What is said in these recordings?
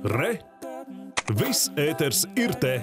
Re! Viss ēters ir te!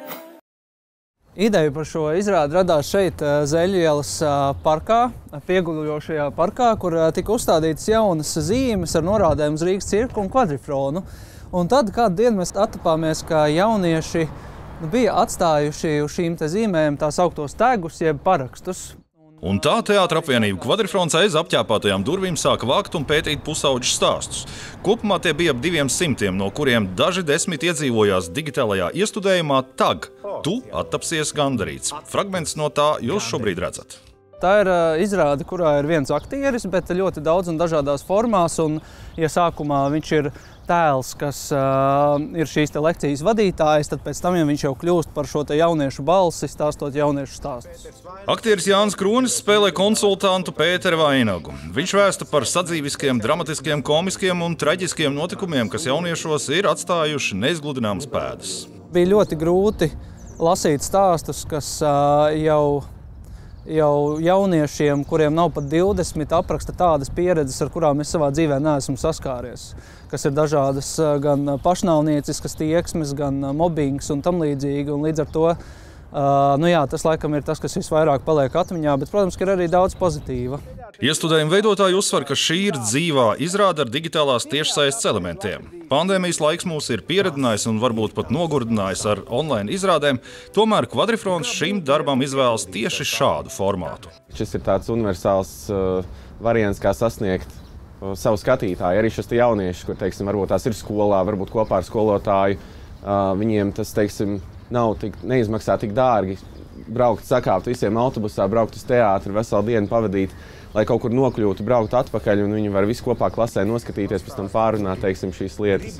Ideja par šo izrādi radās šeit Zeļu ielas parkā, pieguļojošajā parkā, kur tika uzstādītas jaunas zīmes ar norādēm uz Rīgas cirku un kvadrifronu. Un tad kādu dienu mēs attapāmies, ka jaunieši bija atstājuši uz šīm te zīmēm tās augtos tegus, jeb parakstus. Un tā teātra apvienība Kvadrifrons aiz apķēpātajām durvīm sāka vākt un pētīt pusauģu stāstus. Kopumā tie bija ap 200, no kuriem daži 10 iedzīvojās digitālajā iestudējumā TAG. Tu attapsies gandarīts. Fragments no tā jūs šobrīd redzat. Tā ir izrāde, kurā ir viens aktieris, bet ļoti daudz un dažādās formās. Un, ja sākumā viņš ir tēls, kas ir šīs te lekcijas vadītājs, tad pēc tam viņš jau kļūst par šo te jauniešu balsi, stāstot jauniešu stāstus. Aktieris Jānis Kronis spēlē konsultantu Pēteru Vainagu. Viņš vēsta par sadzīviskiem, dramatiskiem, komiskiem un traģiskiem notikumiem, kas jauniešos ir atstājuši neizgludināmas pēdas. Bija ļoti grūti lasīt stāstus, kas jau jauniešiem, kuriem nav pat 20, apraksta tādas pieredzes, ar kurām es savā dzīvē neesmu saskāries. Kas ir dažādas gan pašnāvnieciskas tieksmes, gan mobbings un tam līdzīgi. Un līdz ar to, tas laikam ir tas, kas visvairāk paliek atmiņā, bet, protams, ka ir arī daudz pozitīva. Iestudējuma veidotāji uzsver, ka šī ir dzīvā izrāde ar digitālās tiešsaistes elementiem. Pandēmijas laiks mūs ir pieredinājis un varbūt pat nogurdinājis ar online izrādēm, tomēr Kvadrifrons šim darbam izvēlas tieši šādu formātu. Šis ir tāds universāls variants, kā sasniegt savu skatītāju. Arī šis jaunieši, kur, teiksim, varbūt tās ir skolā, varbūt kopā ar skolotāju, viņiem tas, teiksim, neizmaksā tik dārgi braukt, sakāpt visiem autobusā, braukt uz teātri, veselu dienu pavadīt, lai kaut kur nokļūtu, braukt atpakaļ, un viņi var visi kopā klasē noskatīties, pēc tam pārunāt, teiksim, šīs lietas.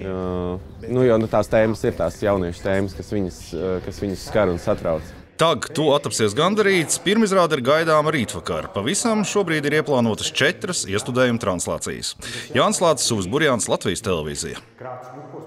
Jo tās tēmas ir tās jauniešu tēmas, kas viņus skar un satrauc. TAG Tu attapsies gandarīts pirmizrāde ir gaidāma rītvakar. Pavisam šobrīd ir ieplānotas 4 iestudējuma translācijas. Jānis Lācis, Uvis Burjāns, Latvijas televīzija.